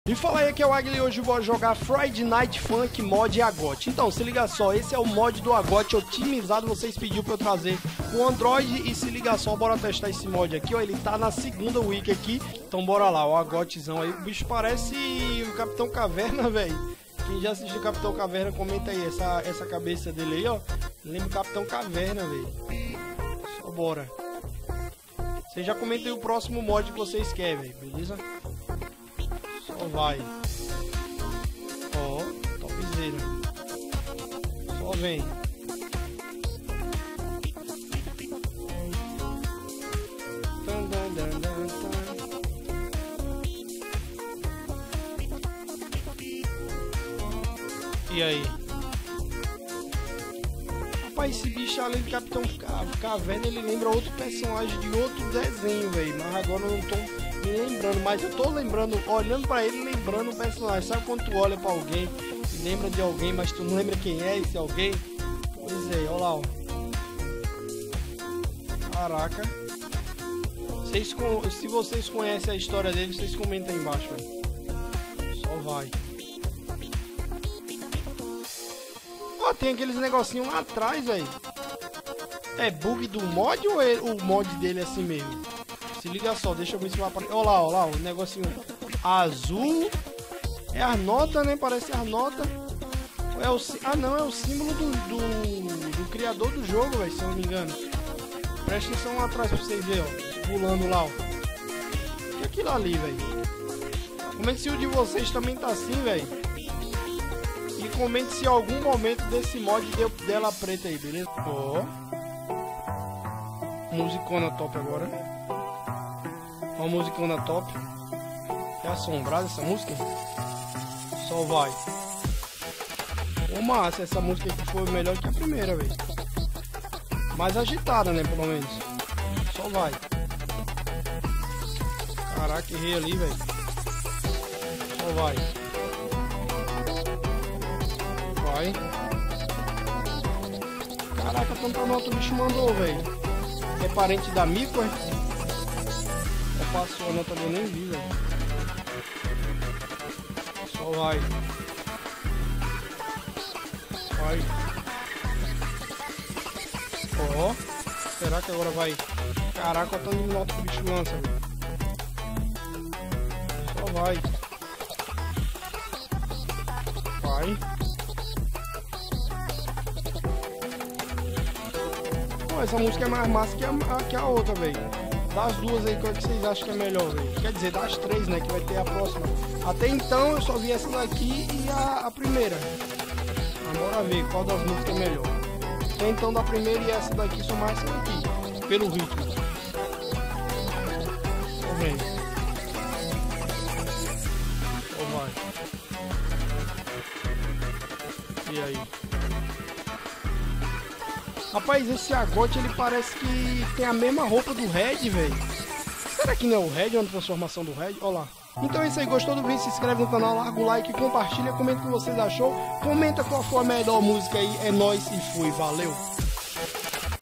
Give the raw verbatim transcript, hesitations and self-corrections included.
E fala aí que é o Agli, hoje eu vou jogar Friday Night Funk mod Agot. Então, se liga só, esse é o mod do Agot otimizado, vocês pediram pra eu trazer o Android e se liga só, bora testar esse mod aqui, ó, ele tá na segunda week aqui, então bora lá, o Agotzão aí, o bicho parece o Capitão Caverna, velho. Quem já assistiu o Capitão Caverna, comenta aí, essa, essa cabeça dele aí, ó, lembra o Capitão Caverna, velho. Só bora. Você já comenta aí o próximo mod que vocês querem, velho, beleza? Só vai. Ó, oh, topzera. Só vem. Dun, dun, dun, dun, dun. E aí? Rapaz, esse bicho além de Capitão Caverna, ele lembra outro personagem de outro desenho, velho. Mas agora eu não tô me lembrando, mas eu tô lembrando, olhando pra ele, lembrando o personagem. Sabe quando tu olha pra alguém e lembra de alguém, mas tu não lembra quem é esse alguém? Pois é, olha lá, ó. Caraca. Vocês, se vocês conhecem a história dele, vocês comentam aí embaixo, velho. Só vai. Ó, tem aqueles negocinhos lá atrás, velho. É bug do mod ou é o mod dele é assim mesmo? Se liga só, deixa eu ver se vai aparecer. Olha lá, olha lá, o negocinho azul. É as notas, né? Parece as notas. É o, ah, não, é o símbolo do, do, do criador do jogo, velho, se eu não me engano. Presta atenção lá atrás pra vocês verem, ó. Pulando lá, ó. E aquilo ali, velho. Comente se o de vocês também tá assim, velho. E comente se algum momento desse mod deu dela preta aí, beleza? Ó. Musicona top agora. Uma musicona top. É assombrada essa música. Só vai. Ô massa, essa música aqui foi melhor que a primeira, velho. Mais agitada, né, pelo menos. Só vai. Caraca, errei ali, velho. Só vai. Vai. Caraca, tanta nota o bicho mandou, velho. É parente da Mico, é? Passou a nota, eu nem vi, velho. Só vai. Vai. Ó. Será que agora vai? Caraca, olha o tanto de nota que o bicho lança, velho. Só vai. Vai. Pô, essa música é mais massa que a, que a outra, velho. Das duas aí, qual é que vocês acham que é melhor, velho? Quer dizer, das três, né? Que vai ter a próxima. Até então eu só vi essa daqui e a, a primeira. Agora ver qual das músicas é melhor. Até então da primeira e essa daqui são mais essa daqui. Pelo ritmo. Ó, vem. Ó, vai. E aí? Rapaz, esse Agot, ele parece que tem a mesma roupa do Red, velho. Será que não é o Red, é uma transformação do Red? Olha lá. Então é isso aí, gostou do vídeo? Se inscreve no canal, larga o like, compartilha, comenta o que vocês achou. Comenta qual foi a melhor música aí. É nóis e fui, valeu!